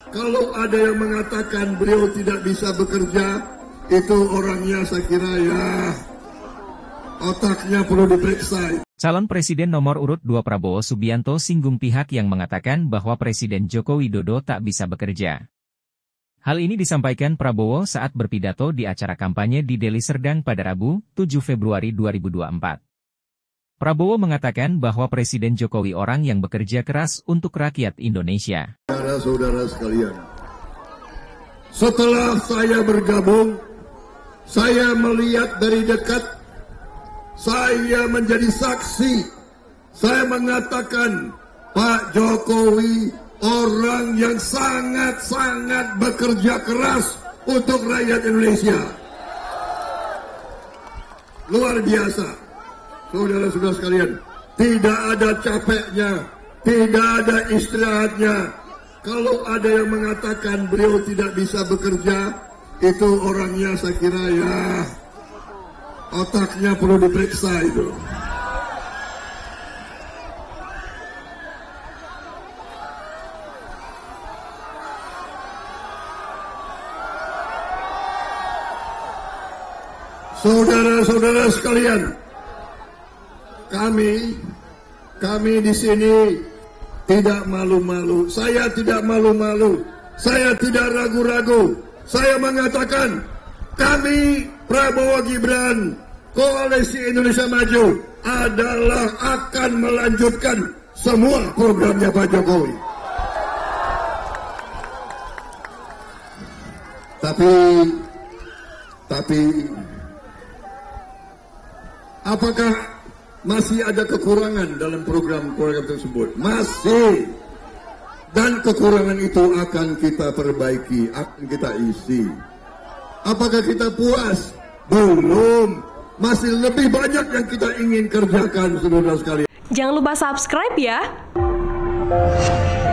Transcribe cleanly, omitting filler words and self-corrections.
Kalau ada yang mengatakan beliau tidak bisa bekerja, itu orangnya saya kira ya otaknya perlu diperiksa. Calon Presiden nomor urut 2 Prabowo Subianto singgung pihak yang mengatakan bahwa Presiden Joko Widodo tak bisa bekerja. Hal ini disampaikan Prabowo saat berpidato di acara kampanye di Deli Serdang pada Rabu, 7 Februari 2024. Prabowo mengatakan bahwa Presiden Jokowi orang yang bekerja keras untuk rakyat Indonesia. Saudara-saudara sekalian, setelah saya bergabung, saya melihat dari dekat, saya menjadi saksi, saya mengatakan Pak Jokowi orang yang sangat-sangat bekerja keras untuk rakyat Indonesia. Luar biasa. Saudara-saudara sekalian, tidak ada capeknya, tidak ada istirahatnya. Kalau ada yang mengatakan beliau tidak bisa bekerja, itu orangnya saya kira ya otaknya perlu diperiksa itu. Saudara-saudara sekalian, kami di sini tidak malu-malu. Saya tidak malu-malu. Saya tidak ragu-ragu. Saya mengatakan kami Prabowo Gibran, Koalisi Indonesia Maju adalah akan melanjutkan semua programnya Pak Jokowi. Tapi apakah masih ada kekurangan dalam program-program tersebut? Masih. Dan kekurangan itu akan kita perbaiki, akan kita isi. Apakah kita puas? Belum. Masih lebih banyak yang kita ingin kerjakan, saudara sekalian. Jangan lupa subscribe ya.